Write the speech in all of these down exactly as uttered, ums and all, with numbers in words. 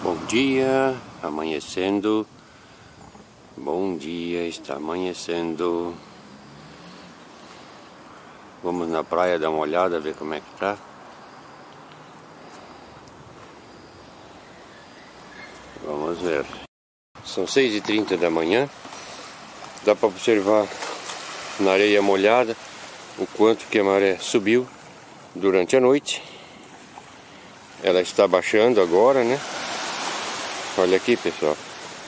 Bom dia, amanhecendo. Bom dia, está amanhecendo. Vamos na praia dar uma olhada, ver como é que tá. Vamos ver. São seis e trinta da manhã. Dá para observar na areia molhada o quanto que a maré subiu durante a noite. Ela está baixando agora, né? Olha aqui, pessoal.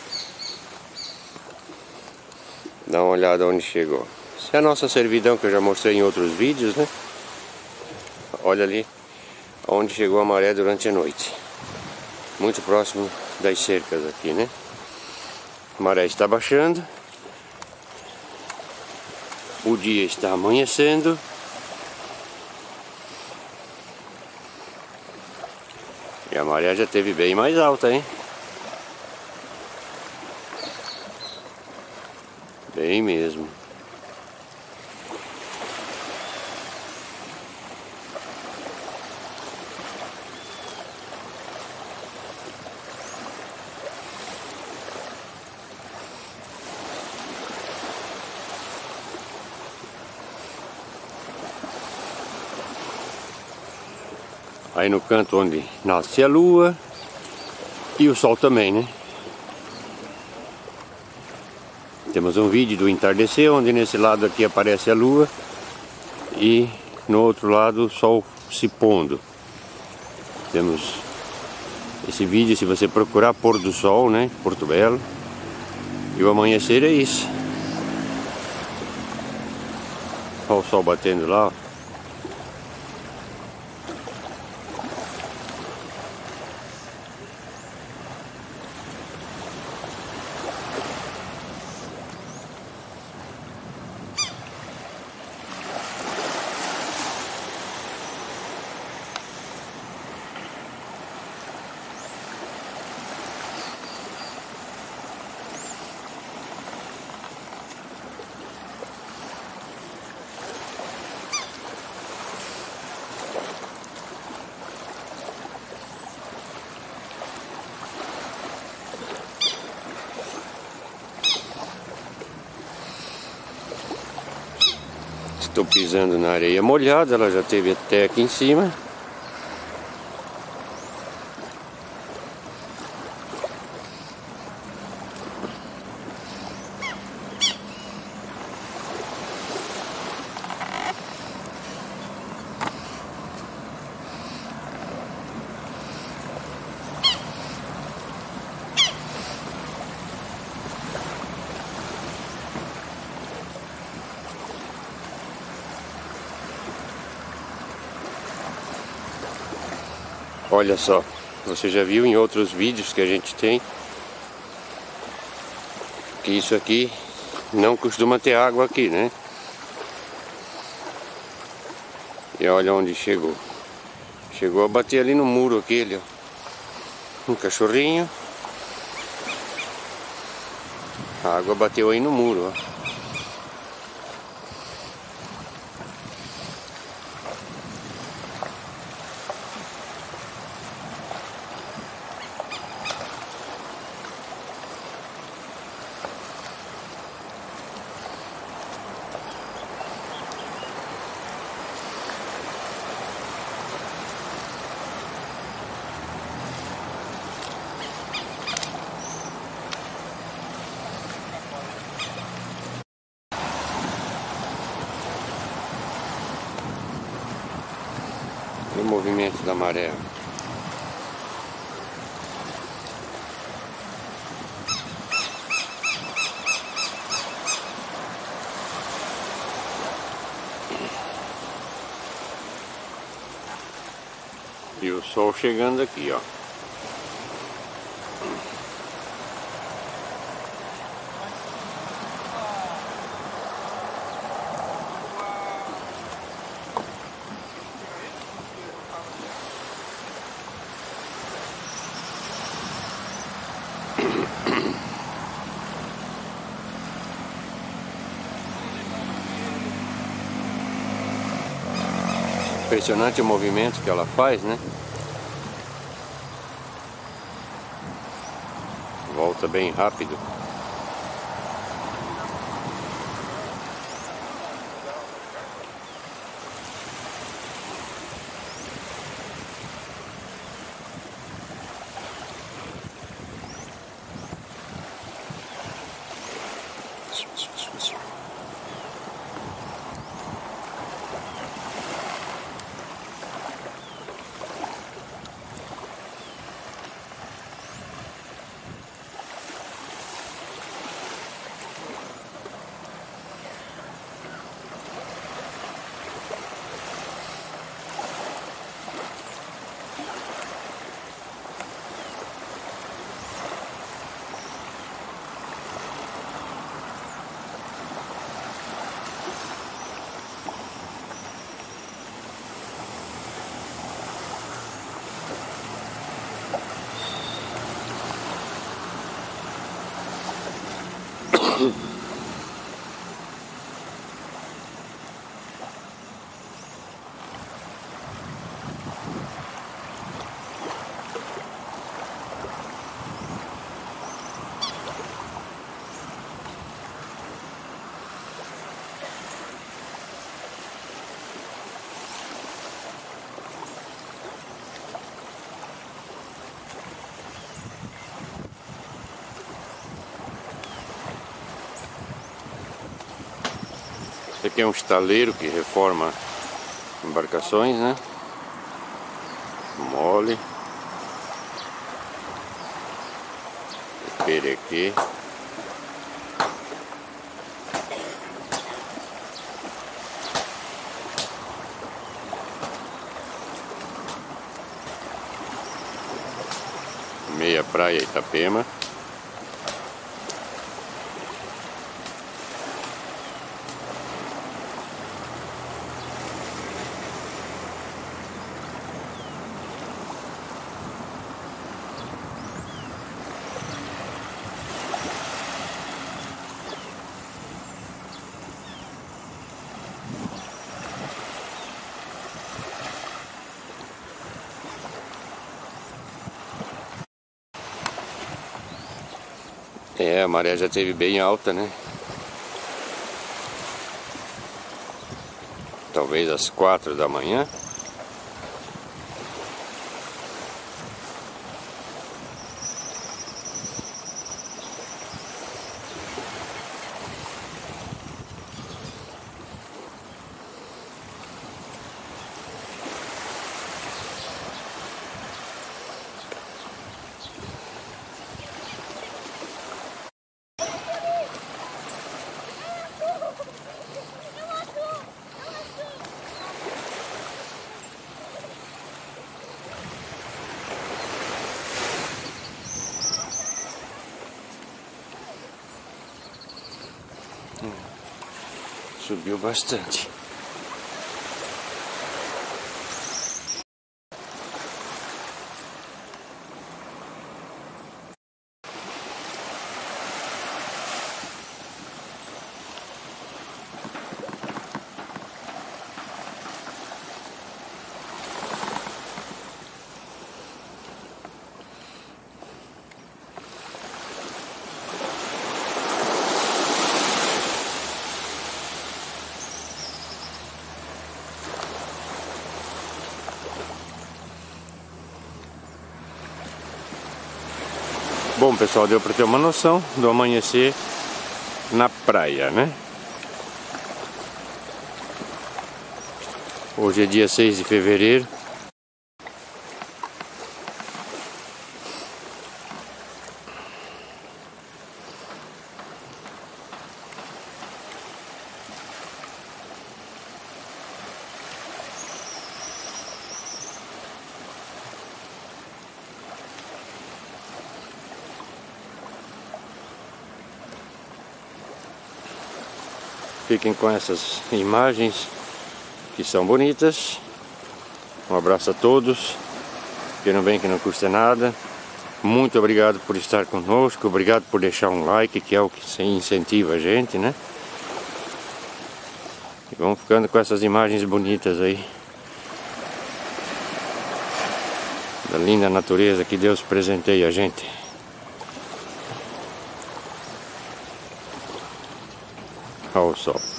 Dá uma olhada onde chegou. Essa é a nossa servidão que eu já mostrei em outros vídeos, né? Olha ali onde chegou a maré durante a noite. Muito próximo das cercas aqui, né? A maré está baixando. O dia está amanhecendo. E a maré já esteve bem mais alta, hein? Bem mesmo. Aí no canto onde nasce a lua e o sol também, né? Temos um vídeo do entardecer, onde nesse lado aqui aparece a lua e no outro lado o sol se pondo. Temos esse vídeo, se você procurar pôr do sol, né? Porto Belo. E o amanhecer é isso. Olha o sol batendo lá, ó. Estou pisando na areia molhada, ela já esteve até aqui em cima. Olha só, você já viu em outros vídeos que a gente tem que isso aqui não costuma ter água aqui, né? E olha onde chegou. Chegou a bater ali no muro aquele, ó. Um cachorrinho. A água bateu aí no muro, ó. O movimento da maré. E o sol chegando aqui, ó. Impressionante o movimento que ela faz, né? volta bem rápido. Esse aqui é um estaleiro que reforma embarcações, né? Mole, perequê. Meia Praia Itapema. É, a maré já esteve bem alta, né? Talvez às quatro da manhã. Subiu bastante. Bom, pessoal, deu para ter uma noção do amanhecer na praia, né? Hoje é dia seis de fevereiro. Fiquem com essas imagens que são bonitas. Um abraço a todos. Queiram bem que não custa nada. Muito obrigado por estar conosco. Obrigado por deixar um like, que é o que incentiva a gente, né? E vamos ficando com essas imagens bonitas aí da linda natureza que Deus presenteia a gente. ao sol.